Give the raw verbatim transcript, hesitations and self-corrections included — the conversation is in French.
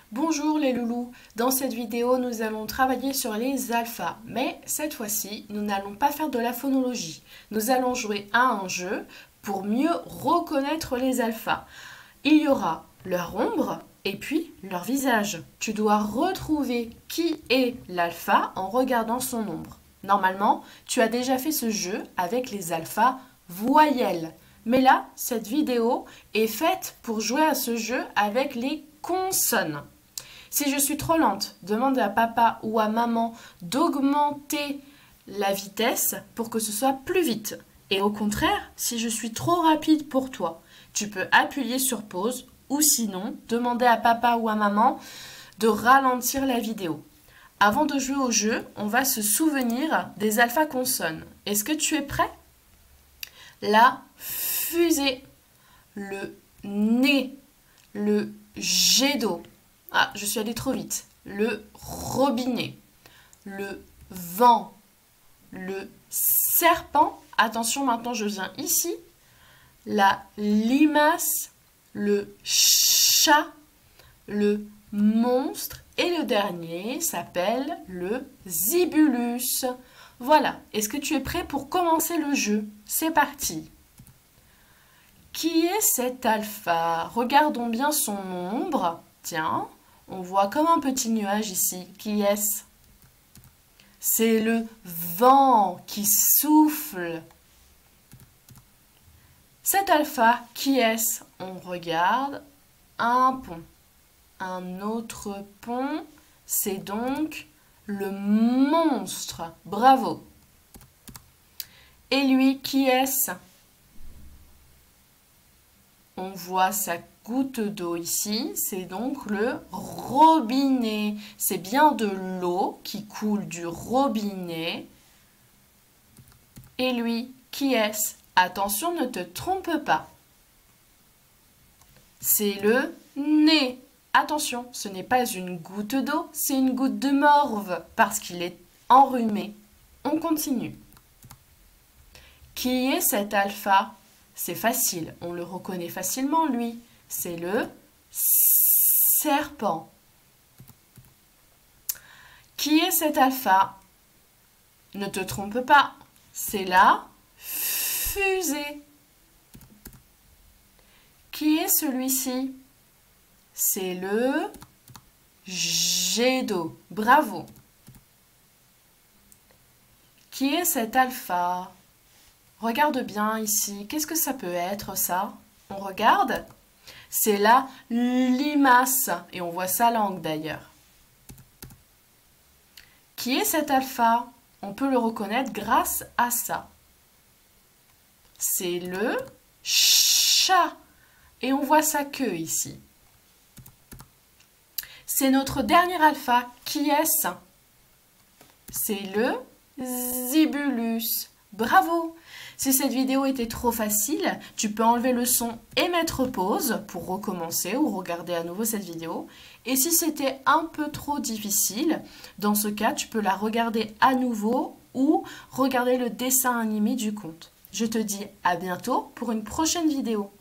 Bonjour les loulous, dans cette vidéo nous allons travailler sur les alphas, mais cette fois-ci nous n'allons pas faire de la phonologie. Nous allons jouer à un jeu pour mieux reconnaître les alphas. Il y aura leur ombre et puis leur visage. Tu dois retrouver qui est l'alpha en regardant son ombre. Normalement, tu as déjà fait ce jeu avec les alphas voyelles. Mais là, cette vidéo est faite pour jouer à ce jeu avec les consonnes. Si je suis trop lente, demande à papa ou à maman d'augmenter la vitesse pour que ce soit plus vite. Et au contraire, si je suis trop rapide pour toi, tu peux appuyer sur pause ou sinon demander à papa ou à maman de ralentir la vidéo. Avant de jouer au jeu, on va se souvenir des alpha consonnes. Est-ce que tu es prêt? La fusée, le nez, le jet d'eau. Ah, je suis allée trop vite. Le robinet, le vent, le serpent. Attention, maintenant je viens ici. La limace, le chat, le monstre. Et le dernier s'appelle le zibulus. Voilà. Est-ce que tu es prêt pour commencer le jeu? C'est parti. Qui est cet alpha? Regardons bien son ombre. Tiens, on voit comme un petit nuage ici. Qui est-ce? C'est le vent qui souffle. Cet alpha, qui est-ce? On regarde un pont. Un autre pont, c'est donc le monstre. Bravo. Et lui, qui est-ce? On voit sa goutte d'eau ici, c'est donc le robinet. C'est bien de l'eau qui coule du robinet. Et lui, qui est-ce? Attention, ne te trompe pas. C'est le nez. Attention, ce n'est pas une goutte d'eau, c'est une goutte de morve parce qu'il est enrhumé. On continue. Qui est cet alpha? C'est facile, on le reconnaît facilement, lui. C'est le serpent. Qui est cet alpha? Ne te trompe pas, c'est la fusée. Qui est celui-ci? C'est le jet d'eau. Bravo. Qui est cet alpha? Regarde bien ici. Qu'est-ce que ça peut être, ça? On regarde. C'est la limace. Et on voit sa langue, d'ailleurs. Qui est cet alpha? On peut le reconnaître grâce à ça. C'est le chat. Et on voit sa queue ici. C'est notre dernier alpha. Qui est-ce? C'est le zibulus. Bravo! Si cette vidéo était trop facile, tu peux enlever le son et mettre pause pour recommencer ou regarder à nouveau cette vidéo. Et si c'était un peu trop difficile, dans ce cas, tu peux la regarder à nouveau ou regarder le dessin animé du conte. Je te dis à bientôt pour une prochaine vidéo.